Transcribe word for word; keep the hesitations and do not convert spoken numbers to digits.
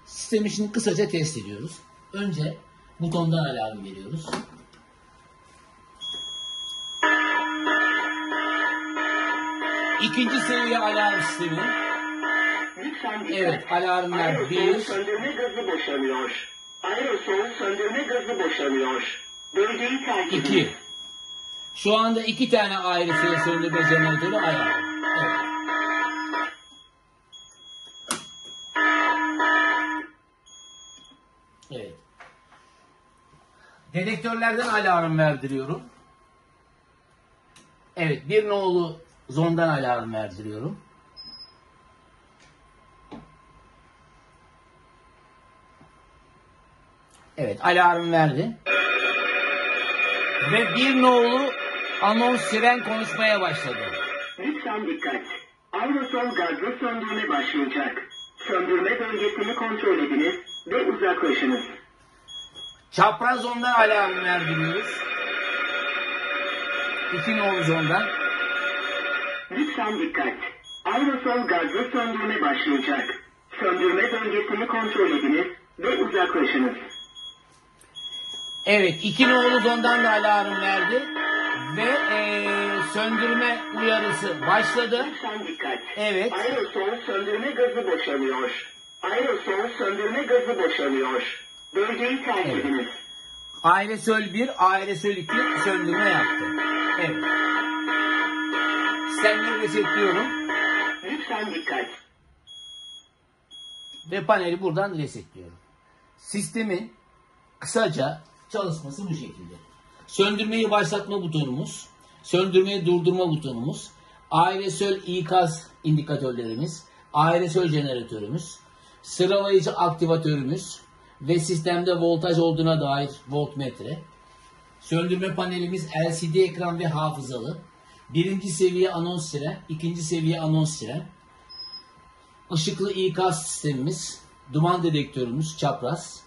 Sistemi şimdi kısaca test ediyoruz. Önce butondan alarm veriyoruz. İkinci seviye alarm sistemi. Evet, alarmlar bir. Söndürme gazı boşalıyor. Aerosol söndürme gazı boşalıyor. Bölgeyi terk edin. İki. Şu anda iki tane ayrı söndürme jeneratörü ayarlı. Evet. Evet. Dedektörlerden alarm verdiriyorum. Evet, bir nolu zondan alarm verdiriyorum. Evet, alarm verdi. Ve bir nolu anons siren konuşmaya başladı. Lütfen dikkat. Aerosol gazlı söndürme başlayacak. Söndürme bölgesini kontrol ediniz ve uzaklaşınız. Çapraz zondan alarm verdiriyoruz. İki nolu zondan. Lütfen dikkat. Aerosol gazlı söndürme başlayacak. Söndürme bölgesini kontrol ediniz ve uzaklaşınız. Evet, iki nolu zondan da alarm verdi. Ve ee, söndürme uyarısı başladı. Lütfen dikkat. Evet. Aerosol söndürme gazı boşalıyor. Aerosol söndürme gazı boşalıyor. Bölgeyi terk Evet. ediniz. Aerosol bir, aerosol iki söndürme yaptı. Evet. Sistemleri resetliyorum. Lütfen dikkat. Ve paneli buradan resetliyorum. Sistemin kısaca çalışması bu şekilde. Söndürmeyi başlatma butonumuz, söndürmeyi durdurma butonumuz, aerosol ikaz indikatörlerimiz, aerosol jeneratörümüz, sıralayıcı aktivatörümüz ve sistemde voltaj olduğuna dair voltmetre, söndürme panelimiz L C D ekran ve hafızalı, birinci seviye anons siren, ikinci seviye anons siren, ışıklı ikaz sistemimiz, duman dedektörümüz çapraz,